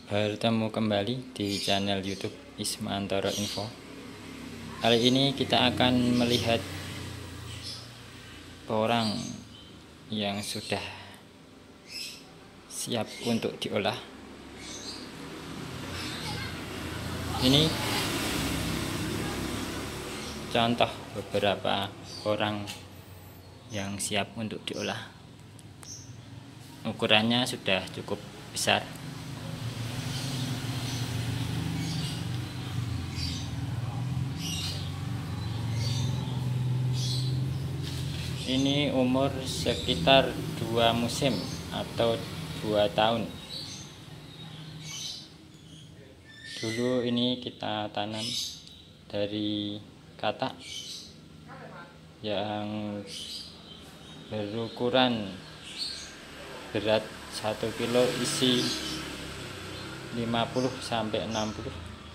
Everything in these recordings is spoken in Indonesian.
Bertemu kembali di channel YouTube Ismantoro Info. Kali ini kita akan melihat porang yang sudah siap untuk diolah. Ini contoh beberapa porang yang siap untuk diolah. Ukurannya sudah cukup besar. Ini umur sekitar 2 musim atau 2 tahun. Dulu ini kita tanam dari katak yang berukuran berat 1 kilo, isi 50 sampai 60.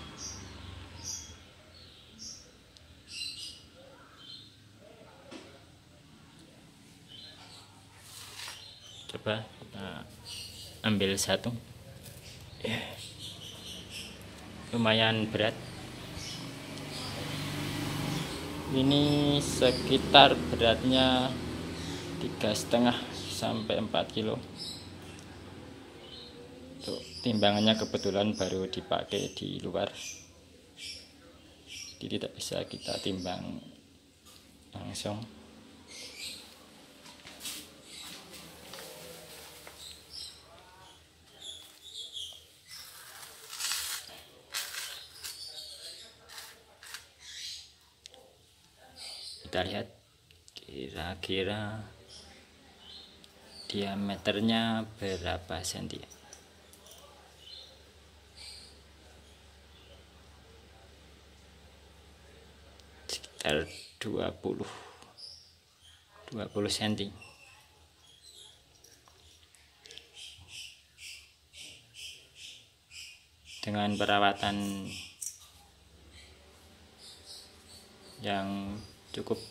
Coba kita ambil satu. Lumayan berat. Ini sekitar beratnya 3,5 sampai 4 kilo. Untuk timbangannya kebetulan baru dipakai di luar, jadi tidak bisa kita timbang langsung. Kita lihat kira-kira diameternya berapa senti. Sekitar 20 cm. Dengan perawatan yang cukup,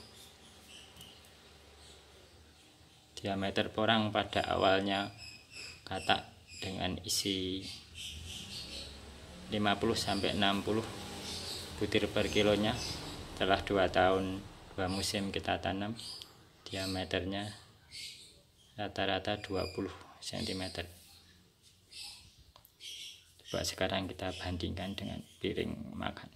diameter porang pada awalnya katak dengan isi 50 sampai 60 butir per kilonya. Setelah 2 tahun 2 musim kita tanam, diameternya rata-rata 20 cm. Coba sekarang kita bandingkan dengan piring makan.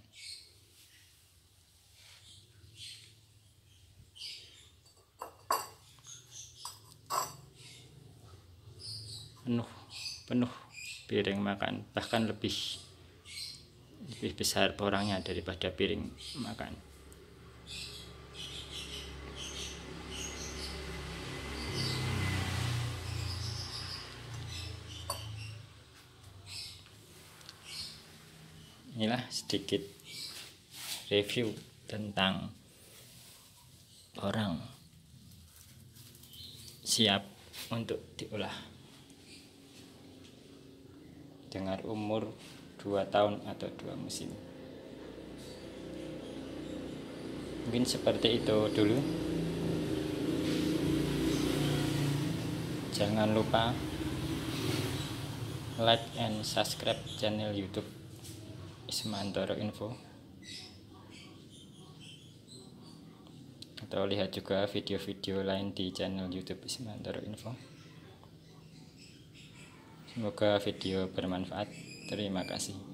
Penuh piring makan, bahkan lebih besar porangnya daripada piring makan. Inilah sedikit review tentang porang siap untuk diolah dengan umur 2 tahun atau 2 musim. Mungkin seperti itu dulu. Jangan lupa like and subscribe channel YouTube Ismantoro Info, atau lihat juga video-video lain di channel YouTube Ismantoro Info. Semoga video bermanfaat. Terima kasih.